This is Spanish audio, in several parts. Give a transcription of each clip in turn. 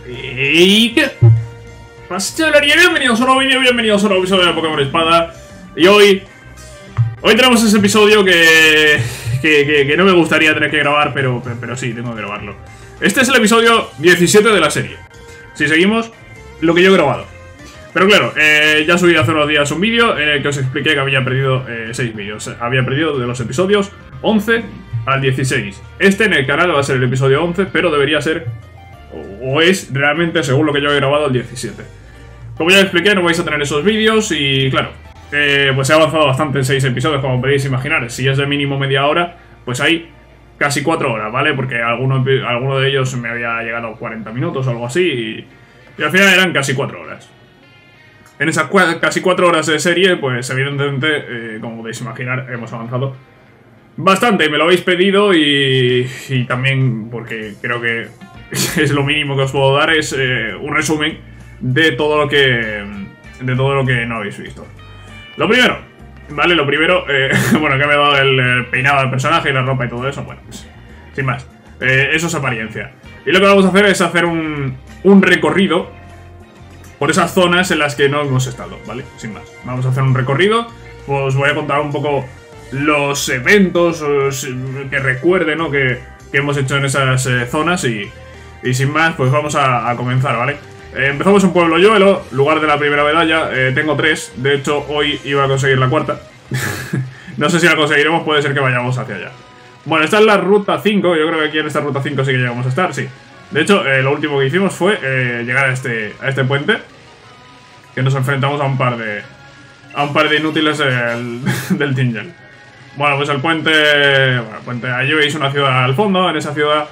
¿Y qué pasa, chavalería? Bienvenidos a un nuevo vídeo, bienvenidos a un nuevo episodio de Pokémon Espada. Y hoy tenemos ese episodio que no me gustaría tener que grabar, pero sí, tengo que grabarlo. Este es el episodio 17 de la serie, si seguimos lo que yo he grabado. Pero claro, ya subí hace unos días un vídeo en el que os expliqué que había perdido 6 vídeos. Había perdido de los episodios 11 al 16. Este en el canal va a ser el episodio 11, pero debería ser, o es realmente, según lo que yo he grabado, el 17. Como ya expliqué, no vais a tener esos vídeos y claro, pues he avanzado bastante en 6 episodios, como podéis imaginar. Si es de mínimo media hora, pues hay casi 4 horas, ¿vale? Porque alguno de ellos me había llegado a 40 minutos o algo así y al final eran casi 4 horas. En esas casi 4 horas de serie, pues evidentemente, como podéis imaginar, hemos avanzado bastante. Me lo habéis pedido y también porque creo que es lo mínimo que os puedo dar, es un resumen de todo lo que no habéis visto. Lo primero, ¿vale? Bueno, que me he dado el peinado del personaje y la ropa y todo eso, bueno, pues, sin más. Eso es apariencia. Y lo que vamos a hacer es hacer un recorrido por esas zonas en las que no hemos estado, ¿vale? Sin más. Vamos a hacer un recorrido. Os voy a contar un poco los eventos que recuerden, ¿no? que hemos hecho en esas zonas y sin más, pues vamos a comenzar, ¿vale? Empezamos en Pueblo Yoelo, lugar de la primera medalla. Tengo 3, de hecho hoy iba a conseguir la 4. No sé si la conseguiremos, puede ser que vayamos hacia allá. Bueno, esta es la ruta 5, yo creo que aquí en esta ruta 5 sí que llegamos a estar, sí. De hecho, lo último que hicimos fue llegar a este puente, que nos enfrentamos a un par de inútiles del Tingle. Bueno, pues el puente, allí veis una ciudad al fondo. En esa ciudad,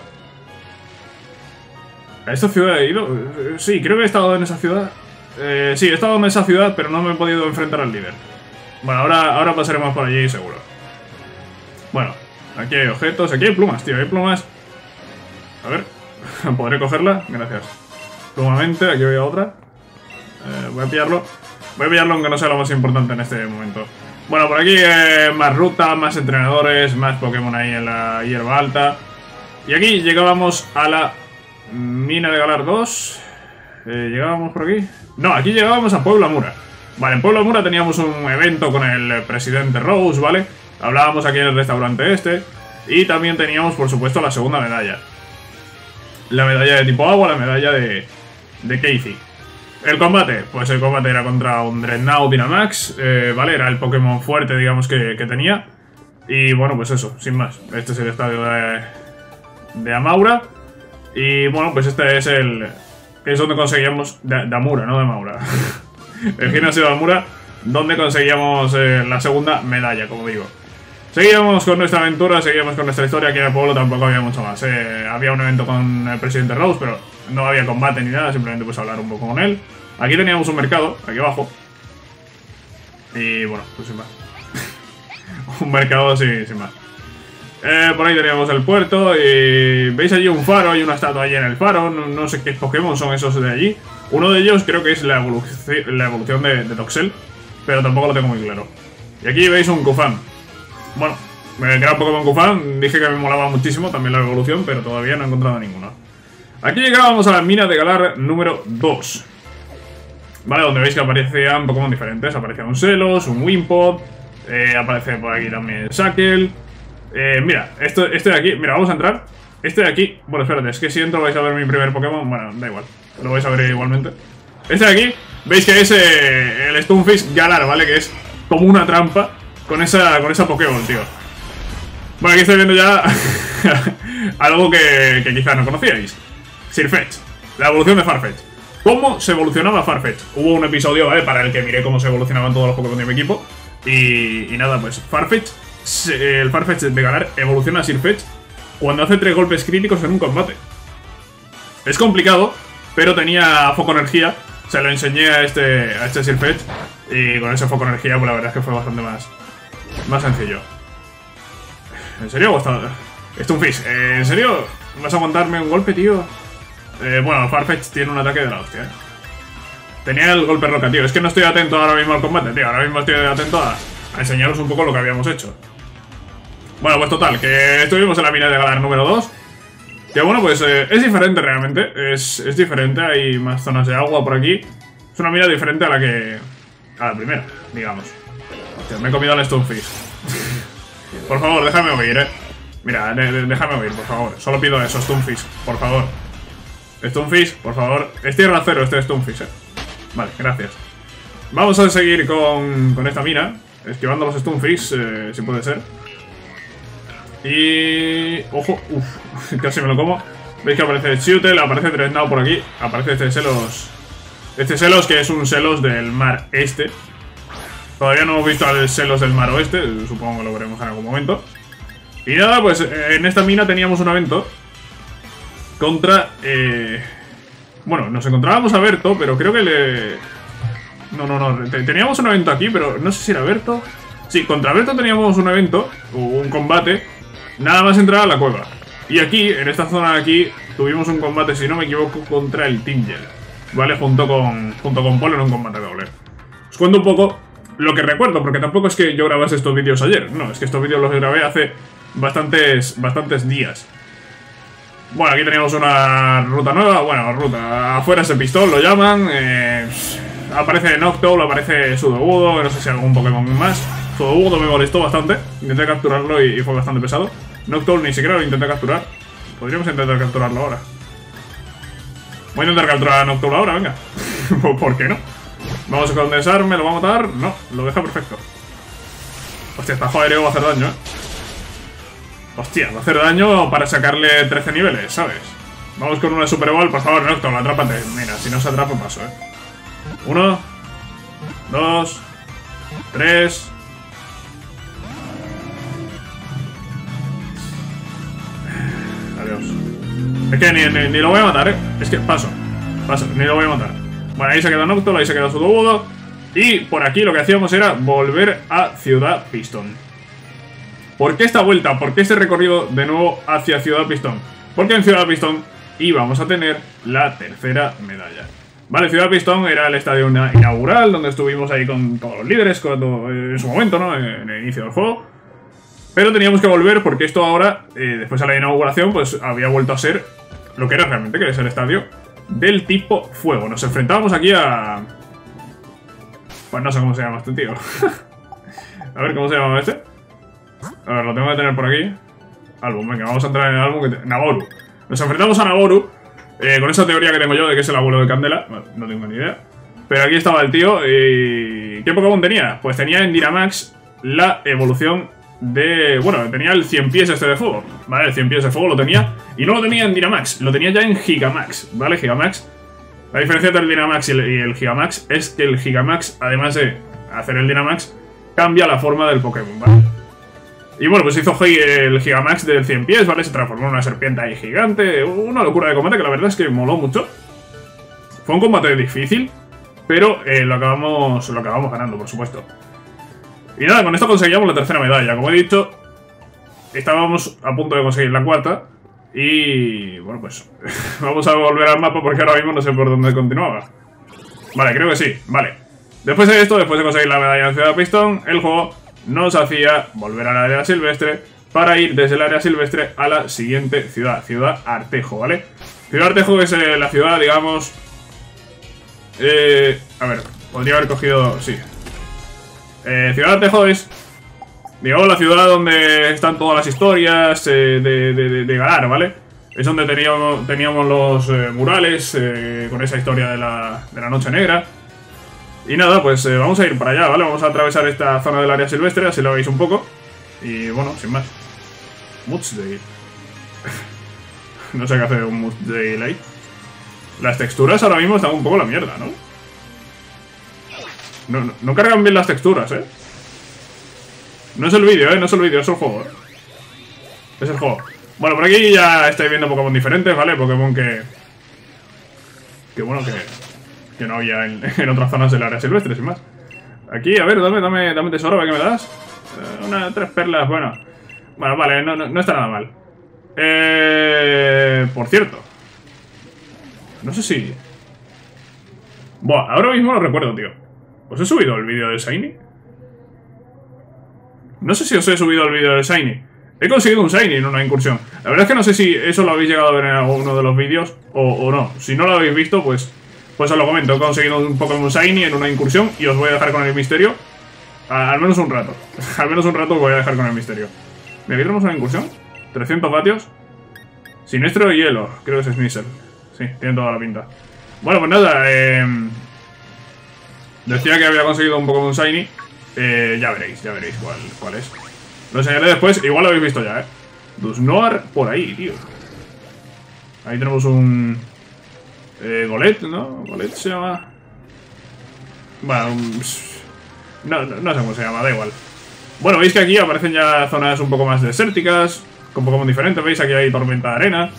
¿a esta ciudad he ido? Sí, creo que he estado en esa ciudad. Sí, he estado en esa ciudad, pero no me he podido enfrentar al líder. Bueno, ahora pasaremos por allí seguro. Bueno, aquí hay objetos, aquí hay plumas, tío, hay plumas. A ver, ¿podré cogerla? Gracias. Plumamente, aquí voy a otra. Voy a pillarlo aunque no sea lo más importante en este momento. Bueno, por aquí más ruta, más entrenadores, más Pokémon ahí en la hierba alta. Y aquí llegábamos a la mina de Galar 2. ¿Llegábamos por aquí? No, aquí llegábamos a Pueblo Amura. Vale, en Pueblo Amura teníamos un evento con el presidente Rose, ¿vale? Hablábamos aquí en el restaurante este. Y también teníamos, por supuesto, la segunda medalla. La medalla de tipo agua, la medalla de Casey. El combate, pues el combate era contra un Dreadnought Dynamax, ¿vale? Era el Pokémon fuerte, digamos, que tenía. Y bueno, pues eso, sin más. Este es el estadio de Amaura. Y bueno, pues este es que es donde conseguíamos... De Amura, no de Amaura. El gimnasio de Amura, donde conseguíamos la segunda medalla, como digo. Seguíamos con nuestra aventura, seguíamos con nuestra historia. Aquí en el pueblo tampoco había mucho más. Había un evento con el presidente Rose, pero no había combate ni nada, simplemente pues hablar un poco con él. Aquí teníamos un mercado, aquí abajo. Y bueno, pues sin más. Un mercado sin más. Por ahí teníamos el puerto y veis allí un faro, hay una estatua allí en el faro. No sé qué Pokémon son esos de allí. Uno de ellos creo que es la evolución de Toxel, pero tampoco lo tengo muy claro. Y aquí veis un Kufan. Bueno, me queda un Pokémon Kufan, dije que me molaba muchísimo también la evolución, pero todavía no he encontrado ninguna. Aquí llegábamos a la mina de Galar número 2. Vale, donde veis que aparecían Pokémon diferentes. Aparecía un Celos, un Wimpod, aparece por aquí también Shackle. Mira, esto de aquí, mira, vamos a entrar. Este de aquí, bueno, espérate, es que si entro vais a ver mi primer Pokémon. Bueno, da igual, lo vais a ver igualmente. Este de aquí, veis que es el Stunfisk Galar, ¿vale? Que es como una trampa con esa Pokémon, tío. Bueno, aquí estoy viendo ya algo que quizás no conocíais. Sirfetch, la evolución de Farfetch. ¿Cómo se evolucionaba Farfetch? Hubo un episodio, ¿vale? Para el que miré cómo se evolucionaban todos los Pokémon de mi equipo. Y nada, pues Farfetch, el Farfetch de Galar evoluciona a Sirfetch cuando hace 3 golpes críticos en un combate. Es complicado, pero tenía foco energía. Se lo enseñé a este Sirfetch. Y con ese foco energía, pues la verdad es que fue bastante más sencillo. ¿En serio? Stunfisk, ¿en serio? ¿Vas a aguantarme un golpe, tío? Bueno, Farfetch tiene un ataque de la hostia, Tenía el golpe roca, tío. Es que no estoy atento ahora mismo al combate, tío. Ahora mismo estoy atento a enseñaros un poco lo que habíamos hecho. Bueno, pues total, que estuvimos en la mina de Galar número 2. Que bueno, pues es diferente realmente. Es diferente, hay más zonas de agua por aquí. Es una mina diferente a la que... a la primera, digamos. Hostia, me he comido al Stonefish. Por favor, déjame oír, Mira, déjame oír, por favor. Solo pido eso, Stonefish, por favor. Stonefish, por favor. Es tierra cero este Stonefish, Vale, gracias. Vamos a seguir con esta mina, esquivando los Stonefish, si puede ser. Y... ojo, casi me lo como. Veis que aparece Shootel, aparece Dreadnought por aquí. Aparece este Selos. Este Selos que es un Selos del mar este. Todavía no hemos visto al Selos del mar oeste, supongo que lo veremos en algún momento. Y nada, pues en esta mina teníamos un evento contra... bueno, nos encontrábamos a Berto, pero creo que le... No. Teníamos un evento aquí, pero no sé si era Berto. Sí, contra Berto teníamos un evento, un combate, nada más entrar a la cueva. Y aquí, en esta zona de aquí, tuvimos un combate, si no me equivoco, contra el Tingel, ¿vale? Junto con Polo en un combate doble. Os cuento un poco lo que recuerdo, porque tampoco es que yo grabase estos vídeos ayer. No, es que estos vídeos los grabé hace bastantes días. Bueno, aquí teníamos una ruta nueva. Bueno, ruta afuera ese pistón, lo llaman. Aparece Noctowl, aparece Sudowoodo, no sé si algún Pokémon más. Sudowoodo me molestó bastante. Intenté capturarlo y fue bastante pesado. Noctowl ni siquiera lo intenté capturar. Podríamos intentar capturarlo ahora. Voy a intentar capturar a Noctowl ahora, venga. ¿Por qué no? Vamos a condensarme, ¿lo va a matar? No, lo deja perfecto. Hostia, esta jodereo va a hacer daño, Hostia, va a hacer daño para sacarle 13 niveles, ¿sabes? Vamos con una Super Ball, por favor, Noctowl, atrápate. Mira, si no se atrapa, paso, 1, 2, 3. Adiós. Es que ni lo voy a matar, Es que paso, ni lo voy a matar. Bueno, ahí se queda Noctowl, ahí se queda Sudowoodo. Y por aquí lo que hacíamos era volver a Ciudad Pistón. ¿Por qué esta vuelta? ¿Por qué este recorrido de nuevo hacia Ciudad Pistón? Porque en Ciudad Pistón íbamos a tener la tercera medalla. Vale, Ciudad Pistón era el estadio inaugural, donde estuvimos ahí con todos los líderes en su momento, ¿no? En el inicio del juego. Pero teníamos que volver porque esto ahora, después de la inauguración, pues había vuelto a ser lo que era realmente, que es el estadio del tipo fuego. Nos enfrentábamos aquí a... pues no sé cómo se llama este tío. A ver, ¿cómo se llama este? A ver, lo tengo que tener por aquí. Álbum, venga, vamos a entrar en el álbum. Naboru. Nos enfrentamos a Naboru. Con esa teoría que tengo yo de que es el abuelo de Candela. Bueno, no tengo ni idea. Pero aquí estaba el tío y... ¿qué Pokémon tenía? Pues tenía en Dynamax la evolución de... bueno, tenía el 100 pies este de fuego. Vale, el 100 pies de fuego lo tenía. Y no lo tenía en Dynamax, lo tenía ya en Gigamax. Vale, Gigamax. La diferencia entre el Dynamax y el Gigamax es que el Gigamax, además de hacer el Dynamax, cambia la forma del Pokémon, ¿vale? Y bueno, pues hizo el Gigamax de 100 pies, ¿vale? Se transformó en una serpiente ahí gigante. Una locura de combate que la verdad es que moló mucho. Fue un combate difícil, pero lo acabamos ganando, por supuesto. Y nada, con esto conseguíamos la tercera medalla. Como he dicho, estábamos a punto de conseguir la cuarta. Y bueno, pues vamos a volver al mapa porque ahora mismo no sé por dónde continuaba. Vale, creo que sí, vale. Después de esto, después de conseguir la medalla en Ciudad Pistón, el juego nos hacía volver al área silvestre para ir desde el área silvestre a la siguiente ciudad, Ciudad Artejo, ¿vale? Ciudad Artejo es la ciudad, digamos... a ver, podría haber cogido... sí. Ciudad Artejo es, digamos, la ciudad donde están todas las historias de Galar, ¿vale? Es donde teníamos los murales con esa historia de la Noche Negra. Y nada, pues vamos a ir para allá, ¿vale? Vamos a atravesar esta zona del área silvestre, así lo veis un poco. Y bueno, sin más. Mudsdale. No sé qué hace un Mudsdale ahí. Las texturas ahora mismo están un poco la mierda, ¿no? No cargan bien las texturas, ¿eh? No es el vídeo, no es el vídeo, es el juego, Es el juego. Bueno, por aquí ya estáis viendo Pokémon diferentes, ¿vale? Pokémon que bueno, que no había en otras zonas del área silvestre, sin más. Aquí, a ver, dame tesoro, ¿qué me das? 3 perlas, bueno. Bueno, vale, no está nada mal. Por cierto. No sé si... buah, ahora mismo lo recuerdo, tío. ¿Os he subido el vídeo de Shiny? No sé si os he subido el vídeo de Shiny. He conseguido un Shiny en una incursión. La verdad es que no sé si eso lo habéis llegado a ver en alguno de los vídeos o no. Si no lo habéis visto, pues os lo comento. He conseguido un Pokémon Shiny en una incursión y os voy a dejar con el misterio. Al menos un rato. Al menos un rato os voy a dejar con el misterio. ¿Me tenemos una incursión? 300 vatios. Siniestro y hielo. Creo que es Sneasel. Sí, tiene toda la pinta. Bueno, pues nada. Decía que había conseguido un Pokémon Shiny. Ya veréis cuál es. Lo enseñaré después, igual lo habéis visto ya, Dusknoir por ahí, tío. Ahí tenemos un... Golett, ¿no? Golett se llama... Bueno, no sé cómo se llama, da igual. Bueno, veis que aquí aparecen ya zonas un poco más desérticas, con Pokémon diferentes, veis aquí hay tormenta de arena.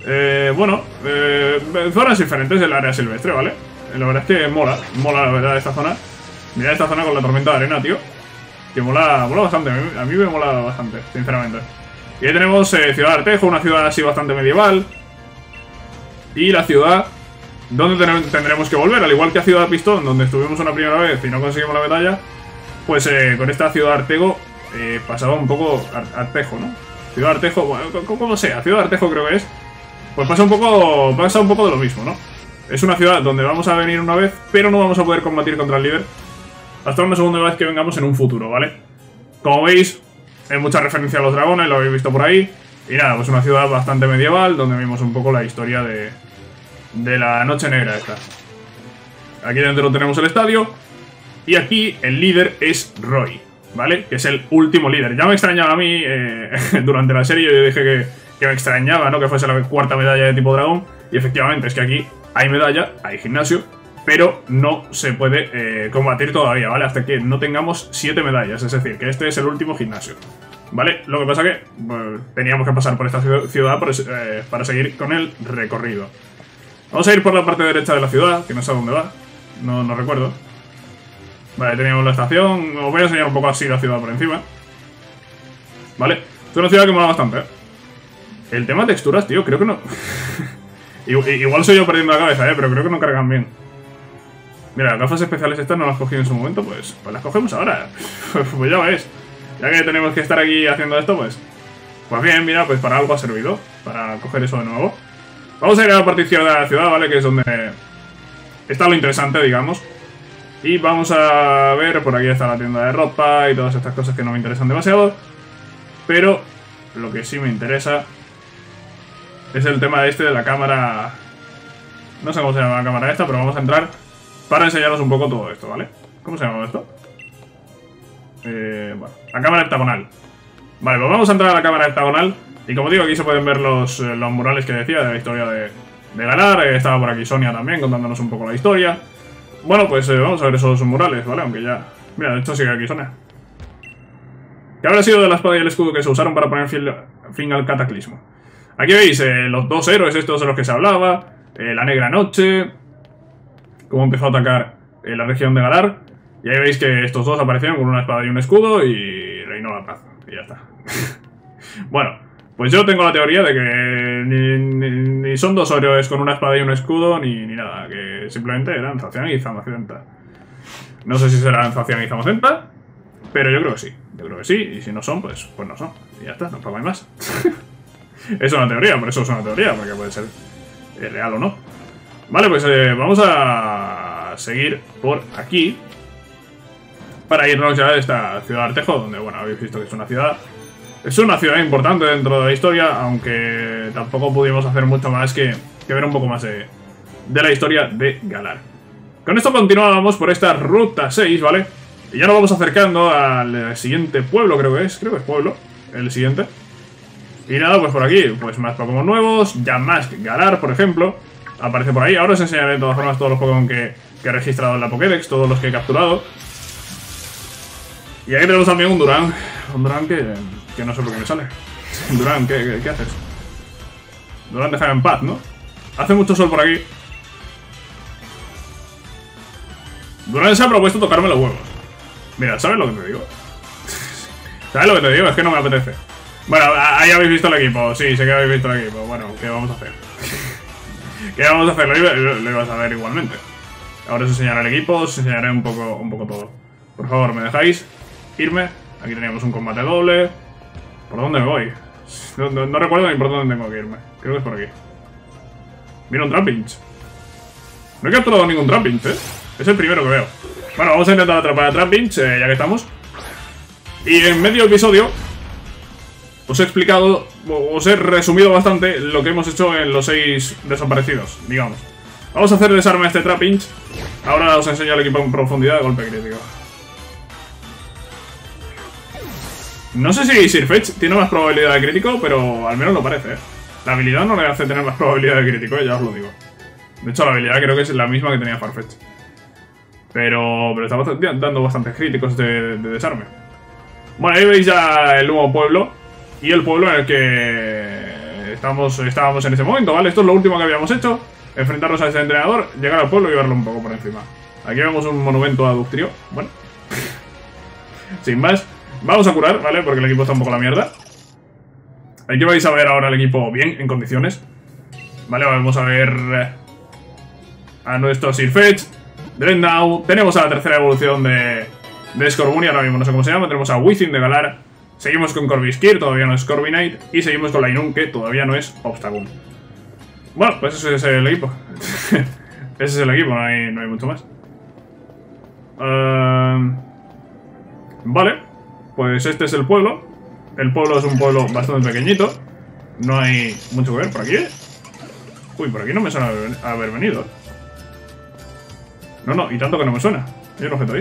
Zonas diferentes del área silvestre, ¿vale? La verdad es que mola la verdad esta zona. Mirad esta zona con la tormenta de arena, tío. Que mola bastante, a mí me mola bastante, sinceramente. Y ahí tenemos Ciudad Artejo, una ciudad así bastante medieval. Y la ciudad donde tendremos que volver, al igual que a Ciudad Pistón, donde estuvimos una primera vez y no conseguimos la medalla. Pues con esta Ciudad Artego pasaba un poco Artejo, ¿no? Ciudad Artejo, bueno, como sea, Ciudad Artejo creo que es. Pues pasa un poco de lo mismo, ¿no? Es una ciudad donde vamos a venir una vez, pero no vamos a poder combatir contra el líder hasta una segunda vez que vengamos en un futuro, ¿vale? Como veis, hay mucha referencia a los dragones, lo habéis visto por ahí. Y nada, pues una ciudad bastante medieval, donde vimos un poco la historia de la Noche Negra esta. Aquí dentro tenemos el estadio. Y aquí el líder es Roy, ¿vale? Que es el último líder. Ya me extrañaba a mí, durante la serie yo dije que me extrañaba, ¿no? Que fuese la cuarta medalla de tipo dragón. Y efectivamente, es que aquí hay medalla, hay gimnasio, pero no se puede combatir todavía, ¿vale? Hasta que no tengamos 7 medallas, es decir, que este es el último gimnasio, ¿vale? Lo que pasa que teníamos que pasar por esta ciudad para seguir con el recorrido. Vamos a ir por la parte derecha de la ciudad, que no sé a dónde va, no recuerdo. Vale, teníamos la estación, os voy a enseñar un poco así la ciudad por encima. Vale, es una ciudad que mola bastante, ¿eh? El tema de texturas, tío, creo que no... Igual soy yo perdiendo la cabeza, pero creo que no cargan bien. Mira, las gafas especiales estas no las cogí en su momento, pues las cogemos ahora. Pues ya ves. Ya que tenemos que estar aquí haciendo esto, pues bien, mira, pues para algo ha servido. Para coger eso de nuevo. Vamos a ir a la parte izquierda de la ciudad, ¿vale? Que es donde está lo interesante, digamos. Y vamos a ver, por aquí está la tienda de ropa y todas estas cosas que no me interesan demasiado. Pero lo que sí me interesa es el tema de la cámara. No sé cómo se llama la cámara esta, pero vamos a entrar para enseñaros un poco todo esto, ¿vale? ¿Cómo se llama esto? Bueno, la cámara heptagonal. Vale, pues vamos a entrar a la cámara heptagonal. Y como digo, aquí se pueden ver los murales que decía de la historia de Galar. Estaba por aquí Sonia también contándonos un poco la historia. Bueno, pues vamos a ver esos murales, ¿vale? Aunque ya... Mira, de hecho sigue aquí Sonia. ¿Qué habrá sido de la espada y el escudo que se usaron para poner fin al cataclismo? Aquí veis los dos héroes estos de los que se hablaba. La Negra Noche. Cómo empezó a atacar la región de Galar. Y ahí veis que estos dos aparecieron con una espada y un escudo y reinó la paz. Y ya está. Bueno, pues yo tengo la teoría de que ni son dos héroes con una espada y un escudo ni nada. Que simplemente eran Zacian y Zamazenta. No sé si serán Zacian y Zamazenta, pero yo creo que sí. Yo creo que sí, y si no son, pues no son. Y ya está, no pongáis más. Es una teoría, por eso es una teoría, porque puede ser real o no. Vale, pues vamos a seguir por aquí para irnos ya de esta ciudad de Artejo, donde, bueno, habéis visto que es una ciudad importante dentro de la historia, aunque tampoco pudimos hacer mucho más que ver un poco más de la historia de Galar. Con esto continuábamos por esta ruta 6, ¿vale? Y ya nos vamos acercando al siguiente pueblo, creo que es pueblo, el siguiente. Y nada, pues por aquí, pues más Pokémon nuevos, Yamask Galar, por ejemplo, aparece por ahí. Ahora os enseñaré de todas formas todos los Pokémon que he registrado en la Pokédex, todos los que he capturado. Y aquí tenemos también un Durán que no sé por qué me sale. Durán, ¿qué haces? Durán, déjame en paz, ¿no? Hace mucho sol por aquí. Durán se ha propuesto tocarme los huevos. Mira, ¿sabes lo que te digo? ¿Sabes lo que te digo? Es que no me apetece. Bueno, ahí habéis visto el equipo. Sí, sé que habéis visto el equipo. Bueno, ¿qué vamos a hacer? ¿Qué vamos a hacer? Lo ibas a ver igualmente. Ahora os enseñaré el equipo, os enseñaré un poco todo. Por favor, ¿me dejáis irme? Aquí teníamos un combate doble. ¿Por dónde me voy? No recuerdo ni por dónde tengo que irme. Creo que es por aquí. Mira un Trapinch. No he capturado ningún Trapinch, ¿eh? Es el primero que veo. Bueno, vamos a intentar atrapar a Trapinch, ya que estamos. Y en medio episodio os he explicado, os he resumido bastante lo que hemos hecho en los 6 desaparecidos, digamos. Vamos a hacer desarme a este Trapinch. Ahora os enseño el equipo en profundidad de golpe crítico. No sé si Sirfetch'd tiene más probabilidad de crítico, pero al menos lo parece, ¿eh? La habilidad no le hace tener más probabilidad de crítico, ya os lo digo. De hecho, la habilidad creo que es la misma que tenía Farfetch. Pero está dando bastantes críticos de desarme. Bueno, ahí veis ya el nuevo pueblo. Y el pueblo en el que estábamos en ese momento, ¿vale? Esto es lo último que habíamos hecho. Enfrentarnos a ese entrenador, llegar al pueblo y verlo un poco por encima. Aquí vemos un monumento a Ductrio. Bueno. Sin más. Vamos a curar, ¿vale? Porque el equipo está un poco a la mierda. Aquí vais a ver ahora el equipo bien, en condiciones. Vale, vamos a ver a nuestro Sirfetch'd, Drednaw. Tenemos a la tercera evolución de Scorbunny, ahora mismo no sé cómo se llama. Tenemos a Wizzing de Galar. Seguimos con Corvisquir, todavía no es Corviknight. Y seguimos con Linoone, que todavía no es Obstagoon. Bueno, pues ese es el equipo. Ese es el equipo, no hay mucho más. Vale. Pues este es el pueblo. El pueblo es un pueblo bastante pequeñito. No hay mucho que ver por aquí. Uy, por aquí no me suena haber venido. No, y tanto que no me suena. Hay un objeto ahí.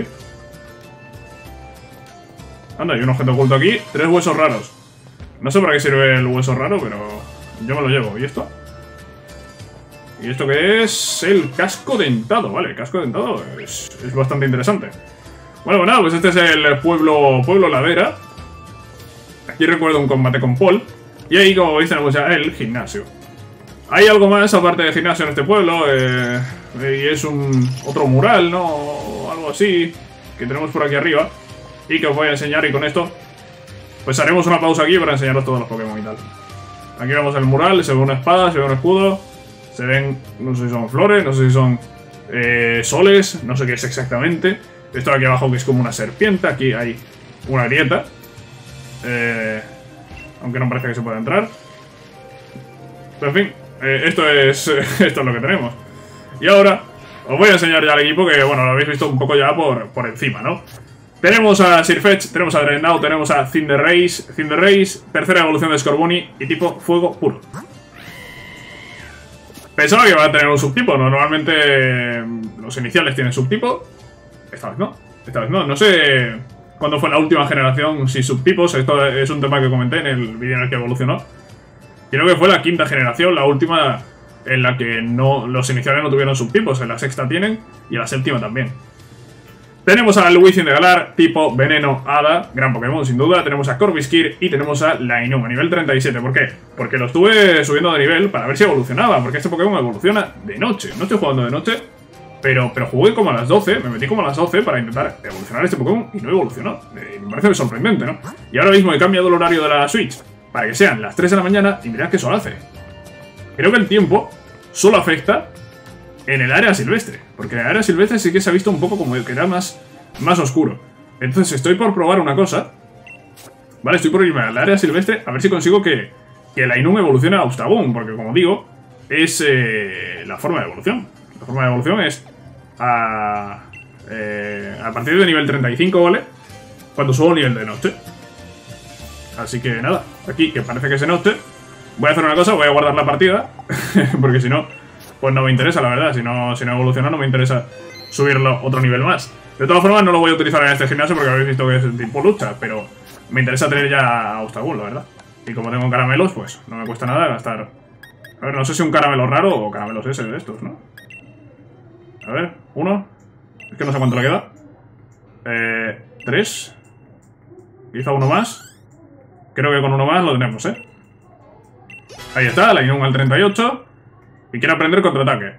Anda, hay un objeto oculto aquí. 3 huesos raros. No sé para qué sirve el hueso raro, pero yo me lo llevo. ¿Y esto? ¿Y esto qué es? El casco dentado. Vale, el casco dentado es bastante interesante. Bueno, nada, pues este es el pueblo ladera. Aquí recuerdo un combate con Paul. Y ahí, como veis, tenemos ya el gimnasio. Hay algo más aparte del gimnasio en este pueblo. Y es otro mural, ¿no? O algo así. Que tenemos por aquí arriba. Y que os voy a enseñar. Y con esto, pues haremos una pausa aquí para enseñaros todos los Pokémon y tal. Aquí vemos el mural. Se ve una espada, se ve un escudo. Se ven, no sé si son flores, no sé si son soles. No sé qué es exactamente. Esto de aquí abajo que es como una serpiente. Aquí hay una grieta. Aunque no parece que se pueda entrar. Pero en fin, esto es lo que tenemos. Y ahora os voy a enseñar ya al equipo que, bueno, lo habéis visto un poco ya por encima, ¿no? Tenemos a Sirfetch'd, tenemos a Drednaw, tenemos a Cinderace, tercera evolución de Scorbunny y tipo fuego puro. Pensaba que iba a tener un subtipo, normalmente los iniciales tienen subtipo. Esta vez no, no sé cuándo fue la última generación, si subtipos, esto es un tema que comenté en el vídeo en el que evolucionó. Creo que fue la 5ª generación, la última en la que los iniciales no tuvieron subtipos, en la 6ª tienen y en la 7ª también. Tenemos al Wizzing de Galar, tipo Veneno Hada, gran Pokémon sin duda. Tenemos a Corvisquir y tenemos a Linoone a nivel 37. ¿Por qué? Porque lo estuve subiendo de nivel para ver si evolucionaba, porque este Pokémon evoluciona de noche. No estoy jugando de noche, pero jugué como a las 12, me metí como a las 12 para intentar evolucionar este Pokémon y no evolucionó. Me parece sorprendente, ¿no? Y ahora mismo he cambiado el horario de la Switch para que sean las 3 de la mañana y mirad qué sol hace. Creo que el tiempo solo afecta en el área silvestre, porque en el área silvestre sí que se ha visto un poco como que era más oscuro. Entonces estoy por probar una cosa. Vale, estoy por irme al área silvestre a ver si consigo que Linoone evolucione a Obstagoon, porque como digo, es la forma de evolución. La forma de evolución es a partir de nivel 35, ¿vale? Cuando subo nivel de noche. Así que nada, aquí que parece que es de noche. Voy a hacer una cosa, voy a guardar la partida. Porque si no, pues no me interesa, la verdad. Si no evoluciona, no me interesa subirlo otro nivel más. De todas formas, no lo voy a utilizar en este gimnasio porque habéis visto que es tipo lucha. Pero me interesa tener ya a Obstagoon, la verdad. Y como tengo caramelos, pues no me cuesta nada gastar. A ver, no sé si un caramelo raro o caramelos ese de estos, ¿no? A ver, 1. Es que no sé cuánto le queda. 3. Quizá uno más. Creo que con uno más lo tenemos, ¿eh? Ahí está, Linoone al 38. Y quiero aprender contraataque.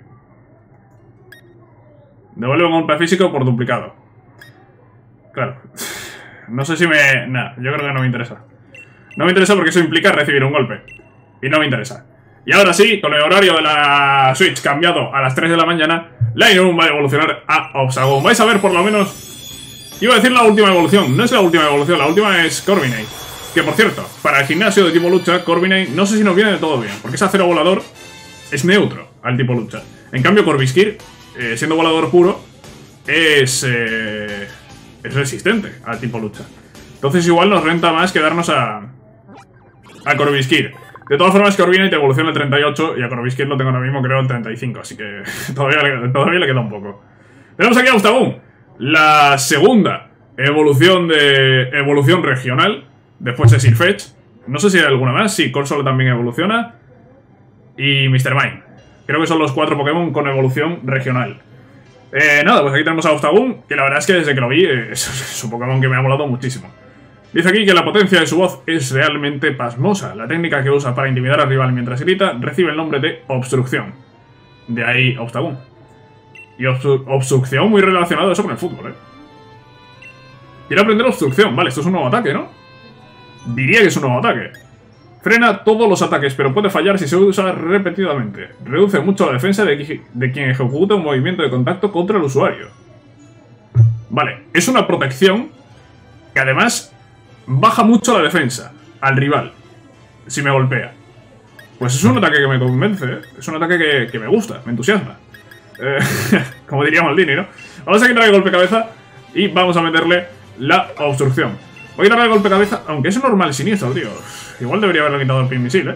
Devuelve un golpe físico por duplicado. Claro. No sé si me... Nah, yo creo que no me interesa. No me interesa porque eso implica recibir un golpe. Y no me interesa. Y ahora sí, con el horario de la Switch cambiado a las 3 de la mañana, Linoone va a evolucionar a Obstagoon. Vais a ver por lo menos... Iba a decir la última evolución. No es la última evolución, la última es Corviknight. Que por cierto, para el gimnasio de tipo lucha, Corviknight no sé si nos viene de todo bien, porque ese acero volador es neutro al tipo lucha. En cambio, Corvisquir, siendo volador puro, es resistente al tipo lucha. Entonces igual nos renta más quedarnos a Corvisquir. De todas formas, Corviknight evoluciona el 38 y a Corvisquir lo tengo ahora mismo creo el 35, así que todavía le queda un poco. Tenemos aquí a Obstagoon, la segunda evolución regional, después de Sirfetch. No sé si hay alguna más, sí, Corsola también evoluciona. Y Mr. Mime. Creo que son los 4 Pokémon con evolución regional. Nada, pues aquí tenemos a Obstagoon, que la verdad es que desde que lo vi es un Pokémon que me ha molado muchísimo. Dice aquí que la potencia de su voz es realmente pasmosa. La técnica que usa para intimidar al rival mientras grita recibe el nombre de obstrucción. De ahí Obstagoon. Y obstrucción muy relacionado eso con el fútbol, Quiero aprender obstrucción. Vale, esto es un nuevo ataque, ¿no? Diría que es un nuevo ataque. Frena todos los ataques, pero puede fallar si se usa repetidamente. Reduce mucho la defensa de quien ejecuta un movimiento de contacto contra el usuario. Vale, es una protección que además baja mucho la defensa al rival si me golpea. Pues es un ataque que me convence, Es un ataque que me gusta, me entusiasma. Como diría Maldini, ¿no? Vamos a quitarle el golpe cabeza y vamos a meterle la obstrucción. Voy a quitarle el golpe cabeza, aunque es normal siniestro, tío. Igual debería haberle quitado el pin misil,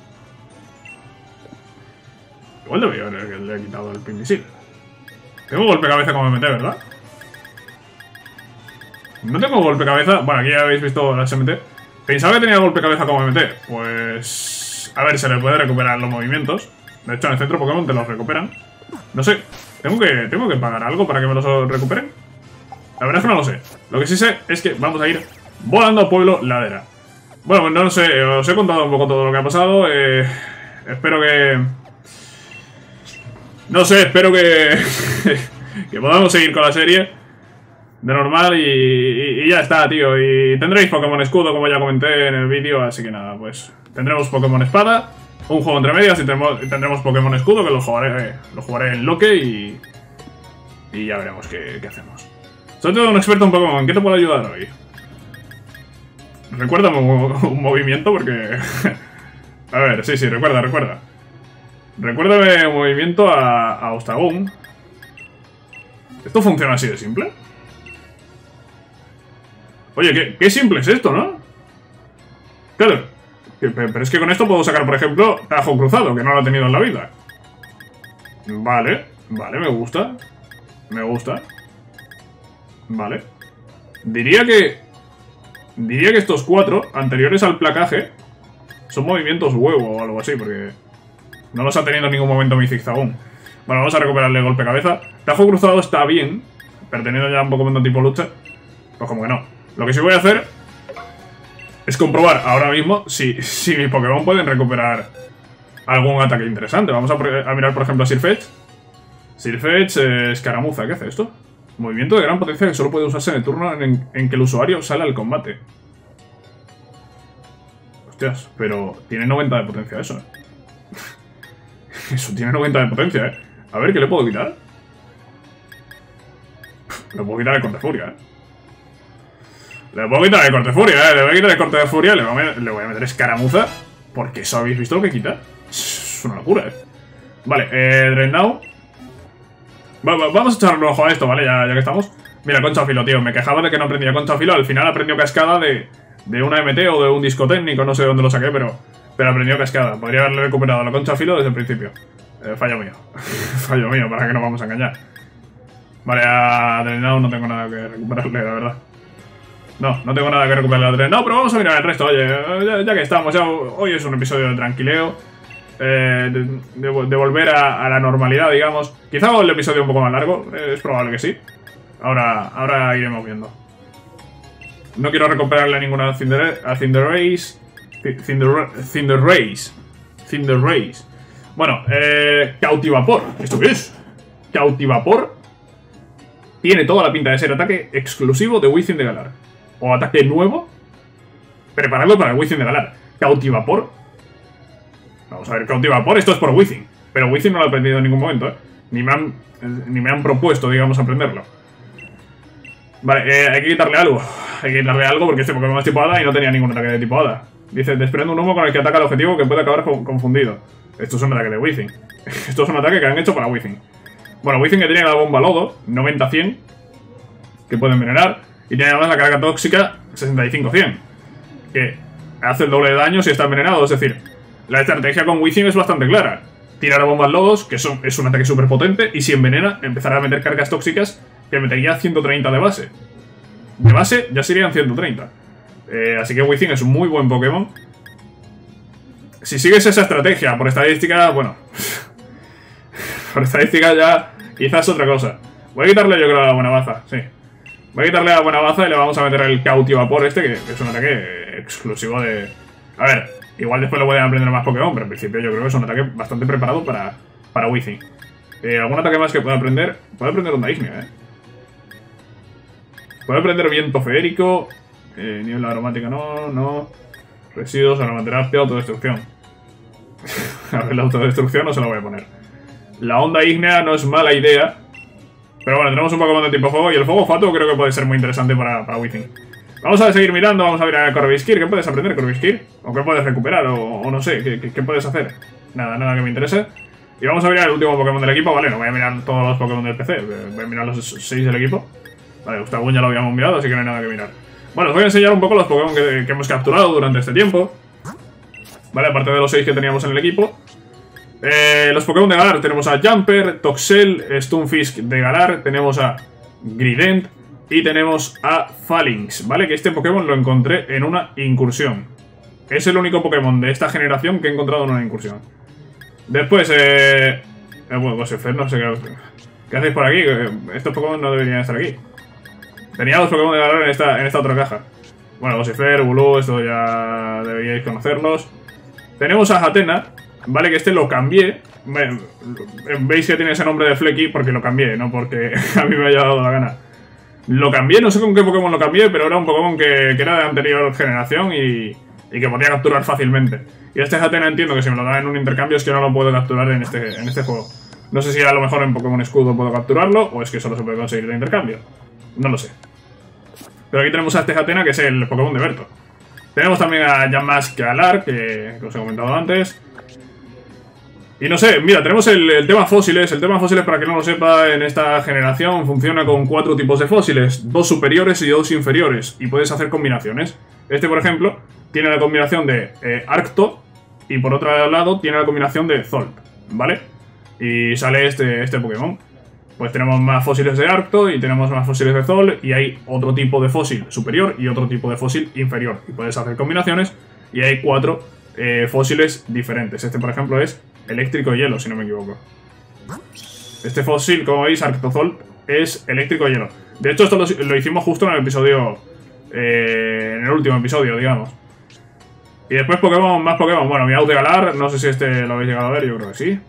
Igual debería haberle quitado el pin misil. Tengo golpe cabeza como MT, ¿verdad? No tengo golpe cabeza. Bueno, aquí ya habéis visto la SMT. Pensaba que tenía golpe cabeza como MT. Pues... a ver, se le puede recuperar los movimientos. De hecho, en el centro Pokémon te los recuperan. No sé, ¿tengo que pagar algo para que me los recuperen? La verdad es que no lo sé. Lo que sí sé es que vamos a ir volando a Pueblo Ladera. Bueno, pues no lo sé, os he contado un poco todo lo que ha pasado. Espero que... no sé, espero que... que podamos seguir con la serie de normal y ya está, tío. Y tendréis Pokémon Escudo, como ya comenté en el vídeo, así que nada, pues tendremos Pokémon Espada, un juego entre medias y tendremos Pokémon Escudo, que lo jugaré en Loque y ya veremos qué hacemos. Soy todo un experto en Pokémon, ¿en qué te puedo ayudar hoy? Recuerda un movimiento porque... a ver, sí, recuerda. Recuérdame un movimiento a Obstagoon. ¿Esto funciona así de simple? Oye, qué simple es esto, ¿no? Claro, pero es que con esto puedo sacar, por ejemplo, Tajo Cruzado, que no lo he tenido en la vida. Vale, me gusta. Vale. Diría que estos 4 anteriores al placaje son movimientos huevo o algo así, porque no los ha tenido en ningún momento mi Zigzagoon. Bueno, vamos a recuperarle golpe cabeza. Tajo Cruzado está bien, pero teniendo ya un Pokémon tipo lucha, pues como que no. Lo que sí voy a hacer es comprobar ahora mismo si mis Pokémon pueden recuperar algún ataque interesante. Vamos a mirar, por ejemplo, a Sirfetch. Sirfetch, escaramuza, ¿qué hace esto? Movimiento de gran potencia que solo puede usarse en el turno en que el usuario sale al combate. Hostias, pero tiene 90 de potencia eso, Eso tiene 90 de potencia, A ver, ¿qué le puedo quitar? Le puedo quitar el corte de furia, Le puedo quitar el corte de furia, Le voy a quitar el corte de furia, le voy a meter escaramuza. Porque eso habéis visto lo que quita. Es una locura, Vale, Drendown. Vamos a echarle un ojo a esto, ¿vale? Ya que estamos. Mira, Concha Filo, tío. Me quejaba de que no aprendía Concha Filo. Al final aprendió Cascada de una MT o de un disco técnico. No sé de dónde lo saqué, pero aprendió Cascada. Podría haberle recuperado la Concha Filo desde el principio. Fallo mío. Fallo mío, para que no vamos a engañar. Vale, a Drendown no tengo nada que recuperarle, la verdad. No tengo nada que recuperarle a Drendown, pero vamos a mirar el resto. Oye, ya que estamos, hoy es un episodio de tranquileo. De volver a la normalidad, digamos. Quizá hago el episodio un poco más largo, es probable que sí. Ahora iremos viendo. No quiero recuperarle a ninguna Cinderace. Bueno, Cautivapor. ¿Esto qué es? Cautivapor tiene toda la pinta de ser ataque exclusivo de Wizzing de Galar. O ataque nuevo preparado para el Wizzing de Galar. Cautivapor. Vamos a ver, Cautivapor, esto es por Wizzing. Pero Wizzing no lo he aprendido en ningún momento, Ni me han propuesto, digamos, aprenderlo. Vale, hay que quitarle algo. hay que darle algo porque este Pokémon es tipo Hada y no tenía ningún ataque de tipo Hada. Dice, desprende un humo con el que ataca al objetivo que puede acabar confundido. Esto es un ataque de Weezing. Esto es un ataque que han hecho para Weezing. Bueno, Weezing que tiene la bomba lodo, 90-100, que puede envenenar. Y tiene además la carga tóxica, 65-100, que hace el doble de daño si está envenenado. Es decir, la estrategia con Weezing es bastante clara. Tirar a bombas lodos, que es un ataque súper potente, y si envenena, empezará a meter cargas tóxicas que metería 130 de base. De base ya serían 130. Así que Weezing es un muy buen Pokémon. Si sigues esa estrategia, por estadística, bueno... por estadística ya quizás otra cosa. Voy a quitarle yo creo a la buena baza, sí. Voy a quitarle a la buena baza y le vamos a meter el Cautio Vapor este, que es un ataque exclusivo de... A ver, igual después lo pueden aprender más Pokémon, pero en principio yo creo que es un ataque bastante preparado para Weezing. ¿Algún ataque más que pueda aprender? Puede aprender Onda Ígnea, Puede aprender Viento Feérico, niebla aromática no. Residuos, aromaterapia, autodestrucción. A ver, la autodestrucción no se la voy a poner. La Onda Ígnea no es mala idea. Pero bueno, tenemos un Pokémon de tipo fuego y el fuego fatuo creo que puede ser muy interesante para Weezing. Vamos a seguir mirando, vamos a ver a Corviskir. ¿Qué puedes aprender, Corviskir? ¿O qué puedes recuperar? O no sé, ¿qué puedes hacer? Nada que me interese. Y vamos a mirar el último Pokémon del equipo, ¿vale? No voy a mirar todos los Pokémon del PC, voy a mirar los 6 del equipo. Vale, Gustavo ya lo habíamos mirado, así que no hay nada que mirar. Bueno, os voy a enseñar un poco los Pokémon que hemos capturado durante este tiempo. Vale, aparte de los 6 que teníamos en el equipo. Los Pokémon de Galar tenemos a Jumper, Toxel, Stunfisk de Galar, tenemos a Grident y tenemos a Phalanx, ¿vale? Que este Pokémon lo encontré en una incursión. Es el único Pokémon de esta generación que he encontrado en una incursión. Después, bueno, Gossifleur, no sé qué hacéis por aquí. Estos Pokémon no deberían estar aquí. Tenía dos Pokémon de Galar en esta otra caja. Bueno, Gossifleur, Bulu, esto ya deberíais conocerlos. Tenemos a Hatena, vale, que este lo cambié. Veis que tiene ese nombre de Flecky porque lo cambié, no porque a mí me haya dado la gana. Lo cambié, no sé con qué Pokémon lo cambié, pero era un Pokémon que era de anterior generación y que podía capturar fácilmente. Y este Hatena entiendo que si me lo dan en un intercambio es que no lo puedo capturar en este juego. No sé si a lo mejor en Pokémon Escudo puedo capturarlo o es que solo se puede conseguir de intercambio. No lo sé. Pero aquí tenemos a este Hatena, que es el Pokémon de Berto. Tenemos también a Yamask Galar, que os he comentado antes. Y no sé, mira, tenemos el tema fósiles. El tema fósiles, para que no lo sepa, en esta generación funciona con 4 tipos de fósiles. 2 superiores y 2 inferiores. Y puedes hacer combinaciones. Este, por ejemplo, tiene la combinación de Arcto. Y por otro lado, tiene la combinación de Zolt, ¿vale? Y sale este Pokémon. Pues tenemos más fósiles de Arcto y tenemos más fósiles de Zolt. Y hay otro tipo de fósil superior y otro tipo de fósil inferior. Y puedes hacer combinaciones. Y hay 4 fósiles diferentes. Este, por ejemplo, es eléctrico hielo, si no me equivoco. Este fósil, como veis, Arctozolt, es eléctrico hielo. De hecho, esto lo hicimos justo en el episodio... en el último episodio, digamos. Y después más Pokémon. Bueno, mi de Galar, no sé si este lo habéis llegado a ver, yo creo que sí.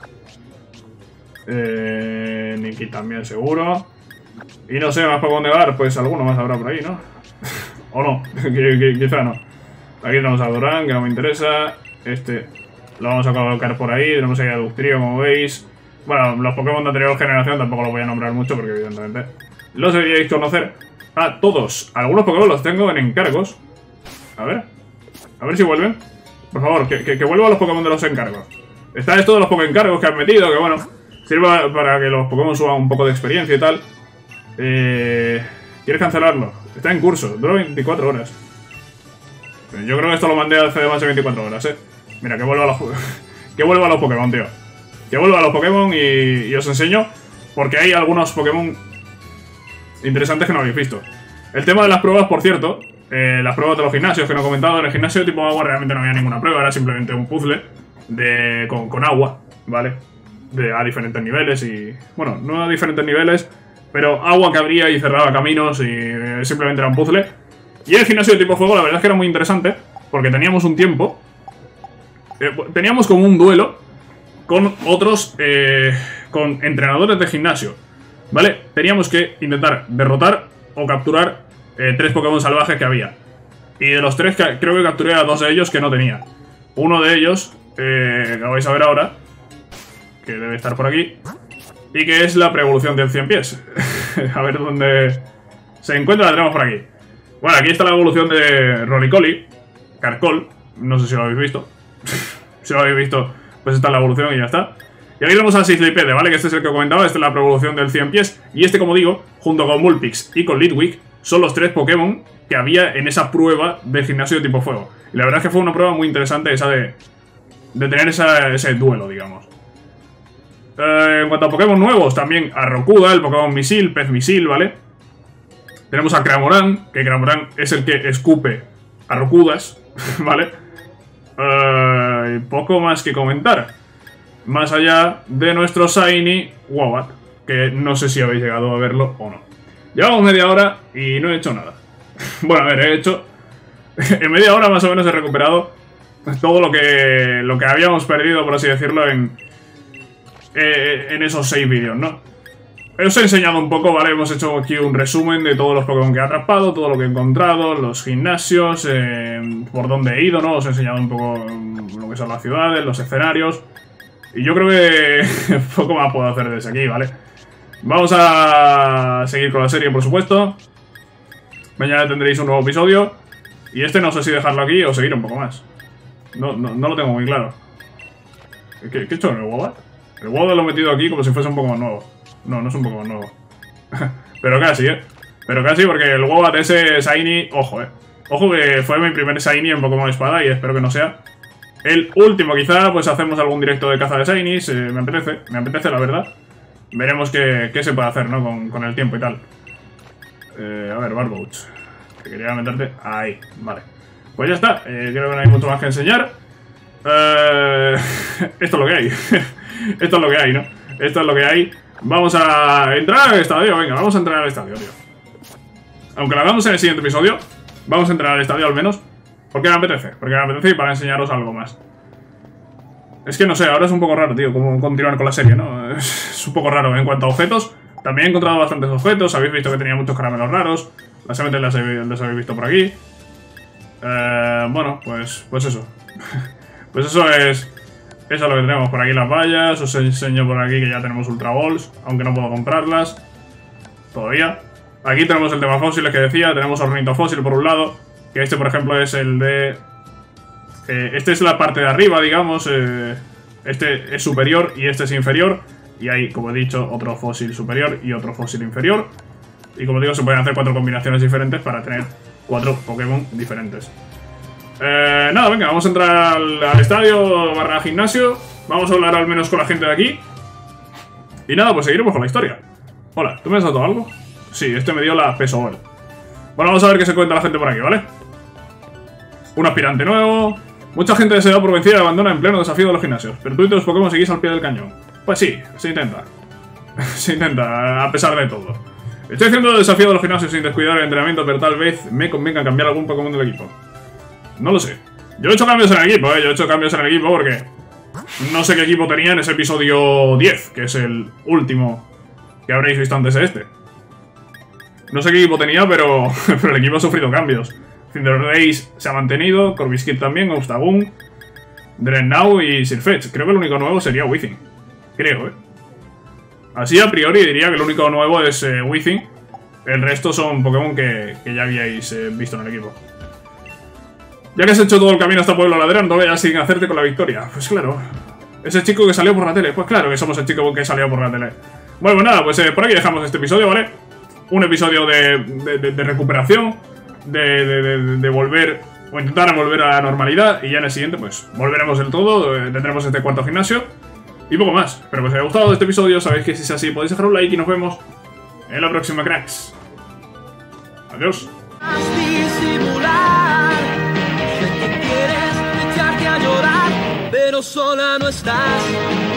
Nikki también, seguro. Y no sé, más Pokémon de Galar, pues alguno más habrá por ahí, ¿no? O no, quizá no. Aquí tenemos a Durán, que no me interesa. Este lo vamos a colocar por ahí. Tenemos ahí a Ductrio, como veis. Bueno, los Pokémon de anterior generación tampoco los voy a nombrar mucho porque evidentemente los deberíais conocer a todos. Algunos Pokémon los tengo en encargos. A ver si vuelven. Por favor, que vuelvan los Pokémon de los encargos. Está esto de los Pokémon encargos que han metido, que bueno, sirve para que los Pokémon suban un poco de experiencia y tal. ¿Quieres cancelarlo? Está en curso, dura 24 horas. Yo creo que esto lo mandé hace más de 24 horas, Mira, que vuelva a los Pokémon, tío. Que vuelva a los Pokémon y os enseño, porque hay algunos Pokémon interesantes que no habéis visto. El tema de las pruebas, por cierto, las pruebas de los gimnasios que no he comentado. En el gimnasio de tipo agua realmente no había ninguna prueba, era simplemente un puzzle con agua, ¿vale? A diferentes niveles y... Bueno, no a diferentes niveles, pero agua que abría y cerraba caminos y simplemente era un puzzle. Y el gimnasio de tipo fuego la verdad es que era muy interesante, porque teníamos un tiempo... teníamos como un duelo con otros... con entrenadores de gimnasio, ¿vale? Teníamos que intentar derrotar o capturar 3 Pokémon salvajes que había. Y de los 3 creo que capturé a 2 de ellos que no tenía. Uno de ellos, que lo vais a ver ahora, que debe estar por aquí, y que es la pre-evolución del 100 pies. A ver dónde se encuentra, la tenemos por aquí. Bueno, aquí está la evolución de Rolycoly, Carkol, no sé si lo habéis visto. Si lo habéis visto, pues está la evolución y ya está. Y aquí tenemos a Sizzlipede, ¿vale? Que este es el que comentaba, esta es la evolución del 100 pies. Y este, como digo, junto con Vulpix y con Litwick, son los 3 Pokémon que había en esa prueba del gimnasio de tipo fuego. Y la verdad es que fue una prueba muy interesante esa de tener ese duelo, digamos. En cuanto a Pokémon nuevos, también a Rokuda, el Pokémon misil, pez misil, ¿vale? Tenemos a Cramoran, que Cramoran es el que escupe a Rokudas, ¿vale? Poco más que comentar. Más allá de nuestro Shiny Wobbat, que no sé si habéis llegado a verlo o no. Llevamos media hora y no he hecho nada. Bueno, a ver, he hecho... En media hora más o menos he recuperado todo lo que habíamos perdido, por así decirlo, en esos 6 vídeos, ¿no? Os he enseñado un poco, ¿vale? Hemos hecho aquí un resumen de todos los Pokémon que he atrapado, todo lo que he encontrado, los gimnasios, por dónde he ido, ¿no? Os he enseñado un poco lo que son las ciudades, los escenarios. Y yo creo que poco más puedo hacer desde aquí, ¿vale? Vamos a seguir con la serie, por supuesto. Mañana tendréis un nuevo episodio. Y este no sé si dejarlo aquí o seguir un poco más. No lo tengo muy claro. ¿Qué he hecho en el Wobbat? El Wobbat lo he metido aquí como si fuese un Pokémon nuevo. No, no es un Pokémon nuevo. Pero casi, Pero casi, porque el Wobbat ese Shiny... Ojo, Ojo que fue mi primer Shiny en Pokémon Espada y espero que no sea el último. Quizá pues hacemos algún directo de caza de Shinies. Me apetece la verdad. Veremos qué se puede hacer, ¿no? Con el tiempo y tal. A ver, Barboach. Que quería meterte... Ahí, vale. Pues ya está. Creo que no hay mucho más que enseñar. Esto es lo que hay. Esto es lo que hay, ¿no? Esto es lo que hay. Vamos a entrar al estadio. Venga, vamos a entrar al estadio, tío. Aunque lo hagamos en el siguiente episodio, vamos a entrar al estadio al menos. Porque me apetece. Porque me apetece y para enseñaros algo más. Es que no sé, ahora es un poco raro, tío, cómo continuar con la serie, ¿no? Es un poco raro. En cuanto a objetos, también he encontrado bastantes objetos. Habéis visto que tenía muchos caramelos raros. Las MT las habéis visto por aquí. Bueno, pues eso. Pues eso es lo que tenemos por aquí, las vallas. Os enseño por aquí que ya tenemos Ultra Balls, aunque no puedo comprarlas todavía. Aquí tenemos el tema fósiles que decía. Tenemos ornitofósil por un lado, que este por ejemplo es el de... este es la parte de arriba, digamos. Este es superior y este es inferior. Y hay, como he dicho, otro fósil superior y otro fósil inferior. Y como digo, se pueden hacer 4 combinaciones diferentes para tener 4 Pokémon diferentes. Nada, venga, vamos a entrar al estadio / gimnasio. Vamos a hablar al menos con la gente de aquí. Y nada, pues seguiremos con la historia. Hola, ¿tú me has dado algo? Sí, este me dio la peso Ball. Bueno, vamos a ver qué se cuenta la gente por aquí, ¿vale? Un aspirante nuevo. Mucha gente se da por vencida y abandona en pleno desafío de los gimnasios. Pero tú y tus Pokémon seguís al pie del cañón. Pues sí, se intenta. Se intenta, a pesar de todo. Estoy haciendo el desafío de los gimnasios sin descuidar el entrenamiento, pero tal vez me convenga cambiar algún Pokémon del equipo. No lo sé. Yo he hecho cambios en el equipo, Yo he hecho cambios en el equipo porque no sé qué equipo tenía en ese episodio 10, que es el último que habréis visto antes de este. No sé qué equipo tenía, pero el equipo ha sufrido cambios. Cinderace se ha mantenido, Corvisquid también, Obstagoon, Drenau y Sirfetch. Creo que el único nuevo sería Weezing. Creo, Así a priori diría que el único nuevo es Weezing. El resto son Pokémon que ya habíais visto en el equipo. Ya que has hecho todo el camino hasta Pueblo Ladrón, no vayas sin hacerte con la victoria. Pues claro. Ese chico que salió por la tele. Pues claro que somos el chico que salió por la tele. Bueno, pues nada, pues por aquí dejamos este episodio, ¿vale? Un episodio de recuperación. De volver, o intentar volver a la normalidad. Y ya en el siguiente, pues, volveremos del todo. Tendremos este cuarto gimnasio. Y poco más. Espero que os haya gustado este episodio. Sabéis que si es así, podéis dejar un like y nos vemos en la próxima, cracks. Adiós. Pero sola no estás.